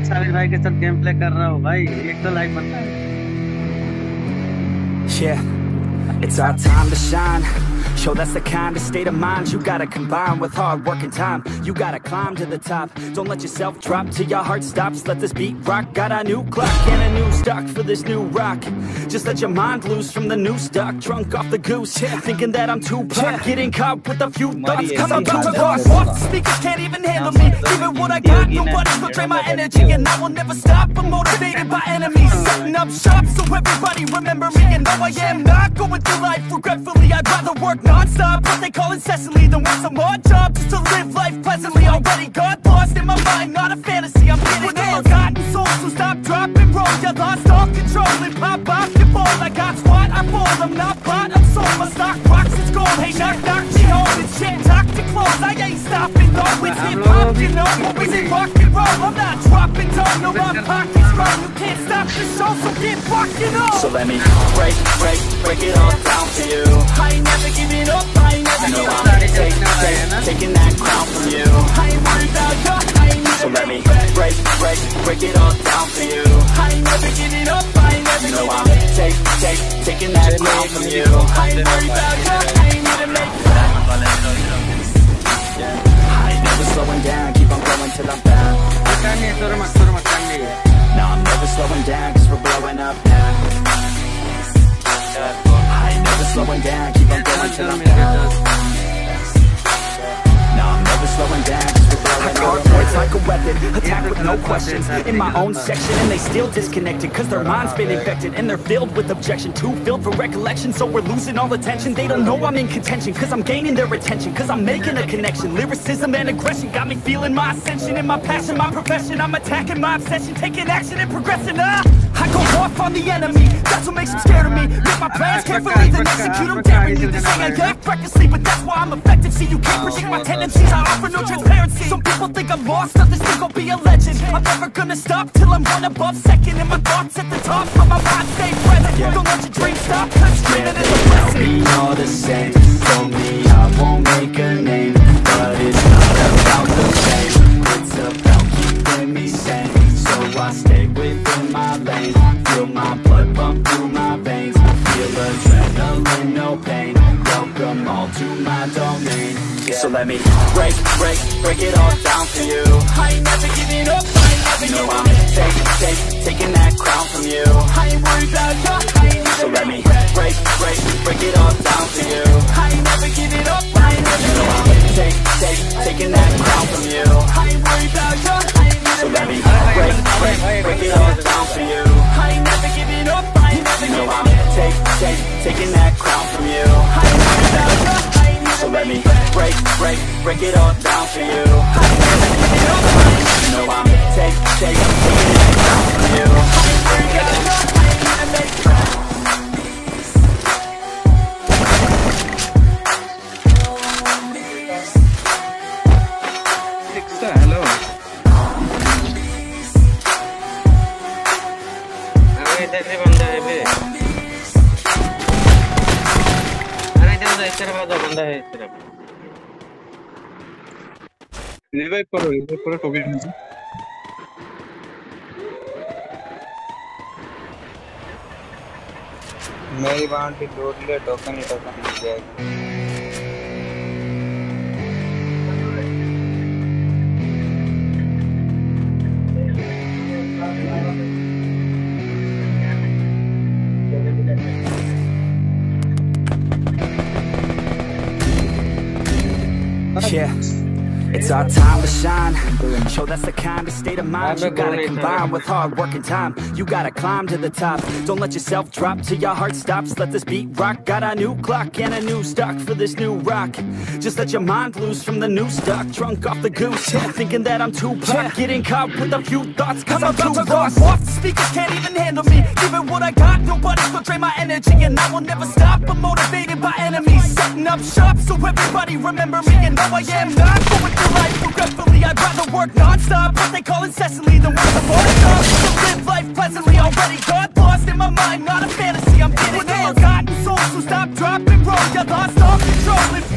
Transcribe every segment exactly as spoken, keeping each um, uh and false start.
साबिर भाई के साथ गेम प्ले कर रहा हूँ भाई, एक तो लाइक बनता है। Yeah, it's our time to shine. Show that's the kind of state of mind you gotta combine with hard work and time. You gotta climb to the top. Don't let yourself drop till your heart stops. Let this beat rock. Got a new clock and a new stock for this new rock. Just let your mind loose from the new stock. Drunk off the goose, yeah. Thinking that I'm too pop. Getting caught with a few thoughts. Cause I'm about to cross off. Speakers can't even handle me. Even what I got, nobody's gonna drain my energy. And I will never stop. I'm motivated by enemies. Setting up shop so everybody remember me. And no, I am not going through life regretfully. I'd rather work non-stop, what they call incessantly, than work some more job just to live life pleasantly. Already got lost in my mind, not a fantasy. I'm getting ill, forgotten souls, so stop, drop, and roll. You lost all control and pop off your ball. I got squat, I fall, I'm not bought, I'm sold. My stock rocks, it's gold. Hey, knock, knock, she home. It's shit, talk to close. I ain't stopping, though. It's hip-hop, you know. Or is it rock and roll? I'm not dropping, don't know my pockets grow. You can't stop the show, so get fucking on. So let me break, break, break it all down for you. I ain't never giving up, I ain't never giving up. Take, take, taking that crown from you. I ain't worried about you, I ain't never. So let me break, break, break it all down for you. I ain't never giving up, I ain't never giving up. Take, take, taking that crown from you. I ain't worried about you, I ain't never make it. I ain't never slowing down, keep on going till I'm down. No, I'm never slowing down, cause we're blowing up now. I ain't never slowing down, keep on going till I'm down. No, I'm never slowing down, cause we're blowing up. It's like a weapon, attack with no questions. In my own section, and they still disconnected. Cause their mind's been infected, and they're filled with objection. Too filled for recollection, so we're losing all attention. They don't know I'm in contention, cause I'm gaining their attention. Cause I'm making a connection. Lyricism and aggression got me feeling my ascension. In my passion, my profession, I'm attacking my obsession. Taking action and progressing, ah! I go off on the enemy, that's what makes them scared of me. Make my plans carefully, then execute them daringly. They say I act recklessly, but that's why I'm effective. See, you can't predict my tendencies, I offer no transparency. Some people think I'm lost, others think I'll be a legend. I'm never gonna stop till I'm one above second. And my thoughts at the top, but my mind stay present. Don't let your dreams stop, cause dreaming is a blessing. They'll be all the same, told me I won't make a name. But it's not about the fame, it's about keeping me sane. So I stay within my lane, feel my blood pump through my veins. Feel adrenaline, no pain, welcome all to my domain. Yeah. So let me break, break, break it all down for you. I ain't never giving up, I ain't never giving up. I'm take, take, taking that crown from you. I ain't worried about you, I ain't never. So let me break, break, break it all down for you. I ain't never giving up, I ain't never giving up. Take, take, taking that crown from you. I ain't worried about you, I ain't never. So let me break, break, break it all down for you. I ain't never giving up, I ain't never giving up. Take, take, taking that crown from you. I ain't worried about you, I ain't never. So let me break, break, break it all down for you. I ain't never giving up, I ain't never. No, I'm take, take, taking that crown from you. I ain't worried about you, I ain't never make it. Hello. इधर से बंदा है बे। अरे इधर इस तरफ वाला बंदा है इस तरफ। रिवाइव करो, रिवाइव करो टोकन मुझे। मेरी बाउंड्री तोड़ ले, टोकन ही टोकन मिल जाएगा। Yeah, it's our time to shine. Show that's the kind of state of mind you gotta combine with hard work and time. You gotta climb to the top. Don't let yourself drop till your heart stops. Let this beat rock. Got a new clock and a new stock for this new rock. Just let your mind loose from the new stock. Drunk off the goose, yeah. Thinking that I'm too pop. Getting caught with a few thoughts, cause I'm, I'm too lost. Off the speakers can't even handle me. Giving what I got, nobody's gonna drain my energy. And I will never stop, I'm motivated by enemies. Setting up shop so everybody remember me. And no, I am not going through life regretfully. I'd rather work non-stop, what they call incessantly, than work some more job to live life pleasantly. Already got lost in my mind, not a fantasy. I'm getting ill, forgotten souls, so stop, drop, and roll. You lost all control and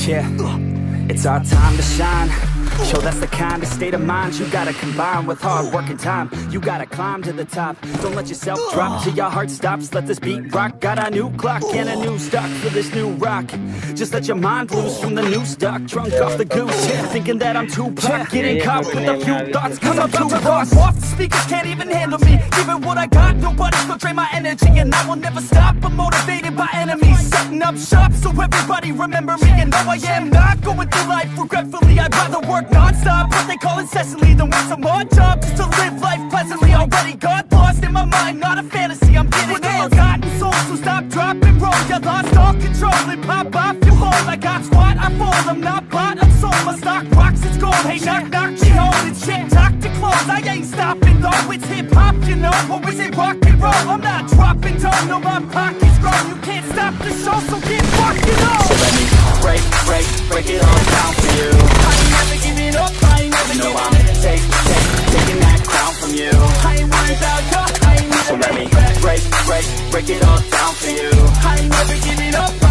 Yeah, it's our time to shine. Show that's the kind of state of mind you gotta combine with hard work and time. You gotta climb to the top. Don't let yourself drop till your heart stops. Let this beat rock. Got a new clock and a new stock for this new rock. Just let your mind loose from the new stock. Drunk off the goose, yeah, thinking that I'm too pop. Getting caught with a few thoughts cause I'm too boss. Off the speakers can't even handle me. Giving what I got, nobody's gonna drain my energy. And I will never stop, I'm motivated by enemies. Setting up shop so everybody remember me. And no, I am not going through life regretfully. I'd rather work non-stop, what they call incessantly, than work some more job just to live life pleasantly. Already got lost in my mind, not a fantasy, I'm getting it. Forgotten souls, so stop, drop, and roll. You lost all control and pop off your ball. I got squat, I fall, I'm not bought, I'm sold. My stock rocks, it's gold. Hey, knock, knock, she holding shit, talk to close. I ain't stopping though, it's hip-hop, you know. Or is it rock and roll? I'm not dropping down, no, my pocket's grow. You can't stop the show, so get fucking on. So let me break, break, break it all down for you. I ain't never giving up, I ain't never giving up. Take, take, taking that crown from you. I ain't worried about you, I ain't never. So let me break, break, break it all down for you. I ain't never giving up.